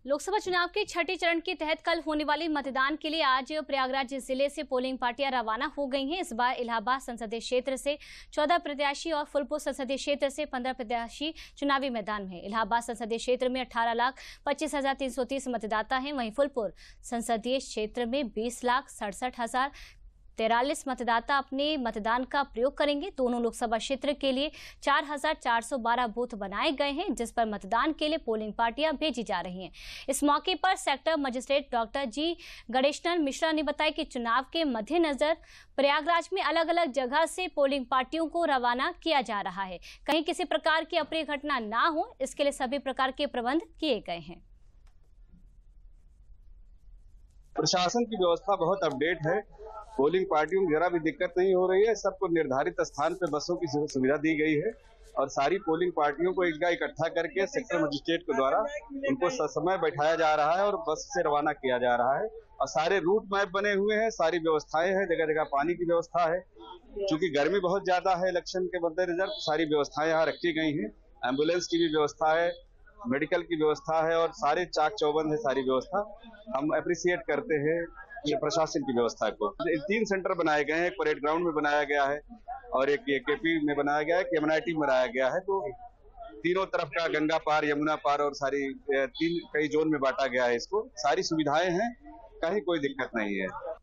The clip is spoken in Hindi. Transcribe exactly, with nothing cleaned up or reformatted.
लोकसभा चुनाव के छठे चरण के तहत कल होने वाले मतदान के लिए आज प्रयागराज जिले से पोलिंग पार्टियां रवाना हो गई हैं। इस बार इलाहाबाद संसदीय क्षेत्र से चौदह प्रत्याशी और फुलपुर संसदीय क्षेत्र से पंद्रह प्रत्याशी चुनावी मैदान में। इलाहाबाद संसदीय क्षेत्र में अठारह लाख पच्चीस हजार तीन सौ तीस मतदाता हैं। वहीं फुलपुर संसदीय क्षेत्र में बीस लाख सड़सठ हजार तैरालीस मतदाता अपने मतदान का प्रयोग करेंगे। दोनों लोकसभा क्षेत्र के लिए चार हजार चार सौ बारह बूथ बनाए गए हैं, जिस पर मतदान के लिए पोलिंग पार्टियां भेजी जा रही हैं। इस मौके पर sector magistrate doctor G Ganeshanand Mishra ने बताया कि चुनाव के मद्देनजर प्रयागराज में अलग अलग जगह से पोलिंग पार्टियों को रवाना किया जा रहा है। कहीं किसी प्रकार की अप्रिय घटना ना हो, इसके लिए सभी प्रकार के प्रबंध किए गए हैं। प्रशासन की व्यवस्था बहुत अपडेट है। पोलिंग पार्टियों में जरा भी दिक्कत नहीं हो रही है। सबको निर्धारित स्थान पे बसों की सुविधा दी गई है और सारी पोलिंग पार्टियों को एक जगह इकट्ठा करके सेक्टर मजिस्ट्रेट के द्वारा उनको समय बैठाया जा रहा है और बस से रवाना किया जा रहा है। और सारे रूट मैप बने हुए हैं, सारी व्यवस्थाएं हैं, जगह जगह पानी की व्यवस्था है। चूंकि गर्मी बहुत ज्यादा है, इलेक्शन के मद्देनजर सारी व्यवस्थाएं यहाँ रखी गई हैं। एम्बुलेंस की भी व्यवस्था है, मेडिकल की व्यवस्था है और सारे चाक चौबंद है सारी व्यवस्था। हम अप्रिशिएट करते हैं ये प्रशासन की व्यवस्था को। तीन सेंटर बनाए गए हैं, एक परेड ग्राउंड में बनाया गया है और एक केपी में बनाया गया है, एमएनआईटी में बनाया गया है। तो तीनों तरफ का गंगा पार, यमुना पार और सारी तीन कई जोन में बांटा गया है इसको। सारी सुविधाएं हैं, कहीं कोई दिक्कत नहीं है।